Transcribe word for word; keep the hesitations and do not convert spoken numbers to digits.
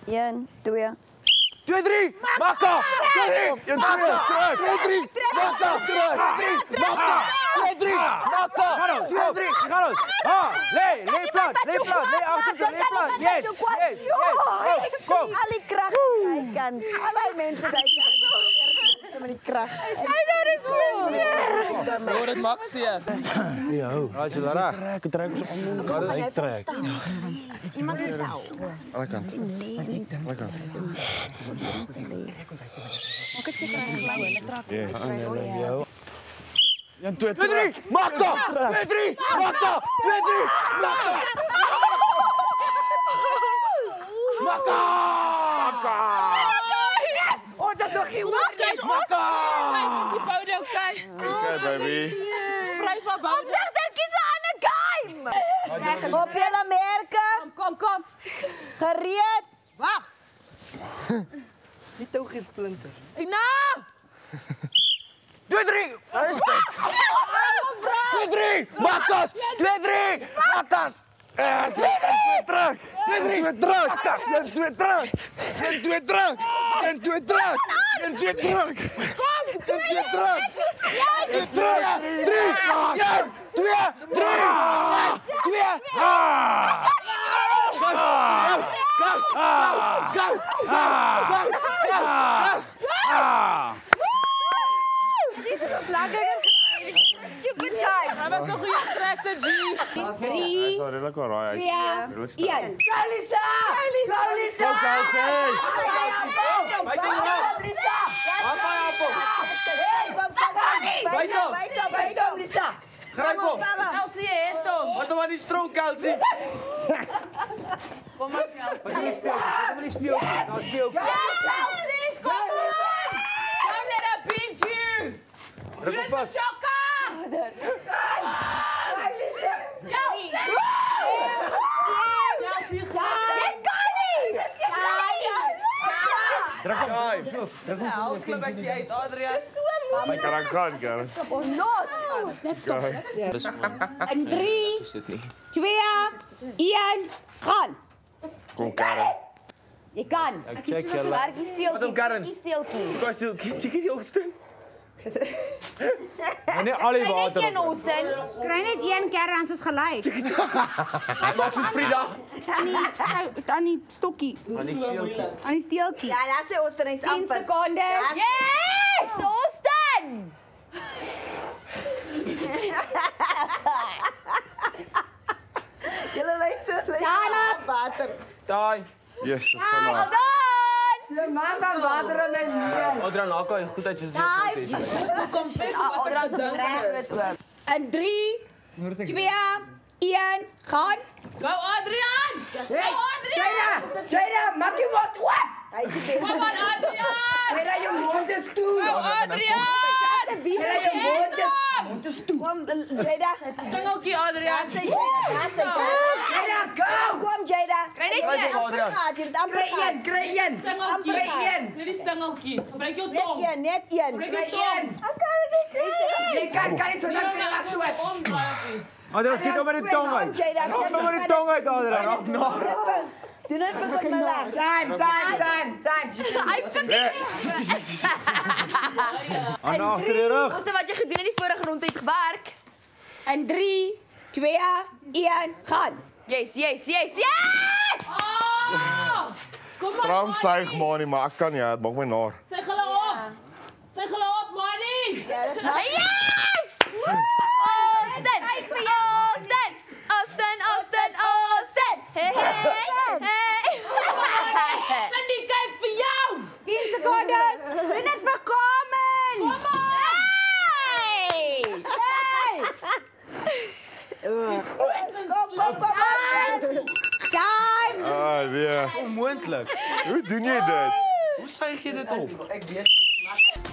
een, twee. twee, drie, Makka! twee, drie, Makka! twee, drie, Makka! twee, drie, Makka! twee, drie, Makka! twee, drie, Carlos! Ah, lee, lee plat, lee plat, lee afzetten, lee plat. Yes, yes, yes. Kom, kom. Al die kracht die kan. Alle mensen die kan. Met die kracht. Hij is zo. Hoor het Max hier. Ja, hoe? Als je daar trek, trek zo om. Ik trek. Iemand moet touw. Alle kant. Alle kant. Ook het zeker aan Ja. En twee, twee, drie, Makka! twee, drie, Makka! twee, drie, Makka! Makka! Makka! Oh, dat is nog geen woord! Makka! Kijk, is die Bodo, kijk. Oké, baby. Vrij van Bodo. Op dag denk je aan een game. Op jullie merken. Kom, kom. Gereed. Wacht. Die toog is splinter. Nou! twee, drie! Rustig! twee, drie! Makkas! twee, drie! Makkas! twee, drie! Terug! twee, drie! Twee terug. Makkas! En twee terug. En twee terug. En twee terug. En twee terug. En twee terug. En terug. drie! Ja! twee! drie! twee! Ah! Go! Go! Go! Go! Go! Ah! Dit is lekker. Stupid time. Hij was zo'n goede getrekte, G. Drie. Zo, redelijk wel raar. Twee. Een. Kalisa! Kalisa! Grijp op! Elsie, hè, Tom. Wat dan maar die stroom, Kelsey! Kom maar, Elsie. Wat is die Wat is die Nou, speel. Ja, Elsie, kom on. Don't let her beat you. Druk hem vast. Chaka. Elsie. Elsie, ga. Ik kan niet! Druk hem. Druk hem. Nou, klap ik je uit, Adriaan. Ik kan gaan, Karen. Of not! Net stop. En drie, twee, één, gaan! Kom, Karen. Je kan. Kijk, Jelle. Waar is stil? Wat om Karen? Die stilkie. Kom, stil. Kijk die oogsten. Meneer Ali water. Geen oosten. Kry net een keer aan soos gelyk. Wat is Frida? Aan die aan die stokkie, Aan die steeltjie. aan die steeltjie. Ja, dat is oosten is tien seconden. Yes, oosten. Jullie lijkt zo. Jana. Water. Taai. Yes, dat is vandaag. Adriaan, nou kan je goed uit je zin. Kom, Pik, wat ik gedaan. En drie, twee, één, gaan! Go, Adriaan. Go, Adriaan. Jada, maak je wat op! Hij is bezig. Kom aan, Adriaan. Jada, je mond is toe! Go, Adriaan. Jada, je mond is... Mond is toe! Kom, Jada. Stengeltje, Adriaan. Jada, go! Kom, Jada. Krijg ik Krijg net. op, Adriaan. Gaat je het amper Krijg gaat. één, krijg één! Stengeltje. Krijg één! Dit is stengeltje. Gebruik je Net tong. één, net één. Gebruik Krijg je tong. één! Ik kan het niet. Je kan, kan niet tot aan veel last doen! Omdraai of iets. Adriaan, schiet nog met de tong Kom, uit. Jada. Schiet nog met de tong uit, Adriaan. Doe net wat op mijn laag. Time, time, time, time! Hij kan niet. Aan achter de rug. Wat je gedoen in die vorige ronde het gewerk? En drie, twee, één, gaan! Yes, yes, yes, yes! Oh! Kom maar, Tram Manny. zuig, man, maar ik kan niet, het maakt me naar. Zeg hallo op! Zeg hallo op, Manny! Ja, dat mag. Yes! Oosten! Oosten! Oosten, Oosten, Oosten! Hey, hey, hey! Sandy, kijk voor jou! tien seconden. Ben net voorkomen. Kom maar! Hey! Hey! Kom, kom, kom. Time. Ah, nee. Onmogelijk. Hoe doe je dit? Hoe zuig je dit op? Ik weet